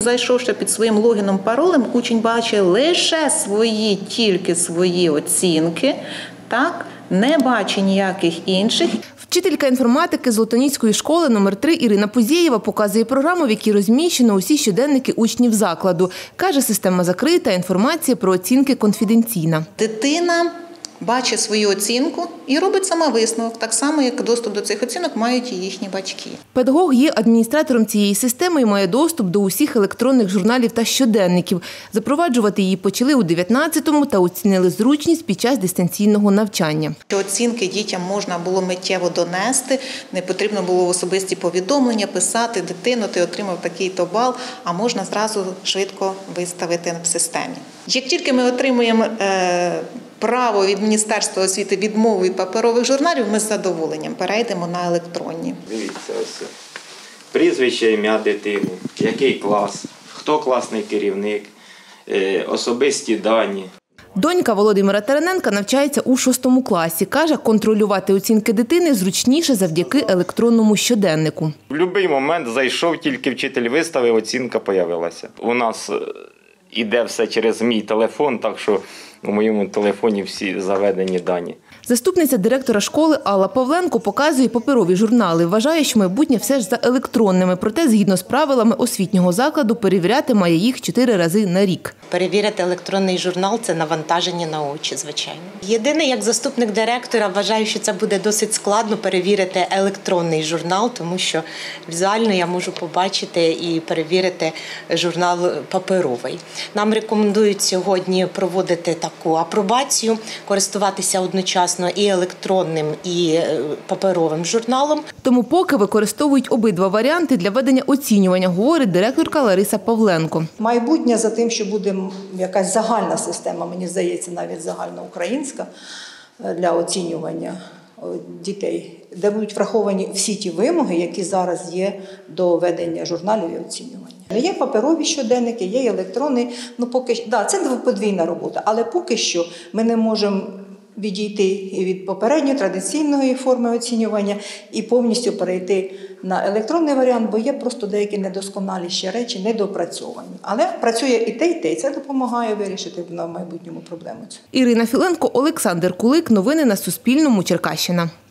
Зайшовши під своїм логіном, паролем, учень бачить лише тільки свої оцінки, так, не бачить ніяких інших. Вчителька інформатики Золотоніської школи номер 3 Ірина Пузєєва показує програму, в якій розміщено усі щоденники учнів закладу. Каже, система закрита, інформація про оцінки конфіденційна. Дитина бачить свою оцінку і робить сама висновок, так само, як доступ до цих оцінок мають і їхні батьки. Педагог є адміністратором цієї системи і має доступ до усіх електронних журналів та щоденників. Запроваджувати її почали у 19-му та оцінили зручність під час дистанційного навчання. Оцінки дітям можна було миттєво донести, не потрібно було в особисті повідомлення писати: дитино, ти отримав такий-то бал, а можна зразу швидко виставити в системі. Як тільки ми отримуємо право від Міністерства освіти відмову від паперових журналів, ми з задоволенням перейдемо на електронні. Дивіться, ось прізвище, ім'я дитини, який клас, хто класний керівник, особисті дані. Донька Володимира Тараненка навчається у 6 класі. Каже, контролювати оцінки дитини зручніше завдяки електронному щоденнику. В будь-який момент зайшов, тільки вчитель виставив, оцінка з'явилася. У нас іде все через мій телефон, так що у моєму телефоні всі заведені дані. Заступниця директора школи Алла Павленко показує паперові журнали. Вважає, що майбутнє все ж за електронними. Проте, згідно з правилами освітнього закладу, перевіряти має їх 4 рази на рік. Перевірити електронний журнал – це навантаження на очі, звичайно. Єдине, як заступник директора, вважаю, що це буде досить складно перевірити електронний журнал, тому що візуально я можу побачити і перевірити журнал паперовий. Нам рекомендують сьогодні проводити таку апробацію, користуватися одночасно і електронним, і паперовим журналом. Тому поки використовують обидва варіанти для ведення оцінювання, говорить директорка Лариса Павленко. Майбутнє за тим, що буде якась загальна система, мені здається, навіть загальноукраїнська, для оцінювання дітей, де будуть враховані всі ті вимоги, які зараз є до ведення журналів і оцінювання. Є паперові щоденники, є електронні. Це подвійна робота, але поки що ми не можемо відійти від попередньої традиційної форми оцінювання і повністю перейти на електронний варіант, бо є просто деякі недосконалі ще речі, недопрацьовані. Але працює і те, і це допомагає вирішити в майбутньому проблему. Ірина Філенко, Олександр Кулик. Новини на Суспільному. Черкащина.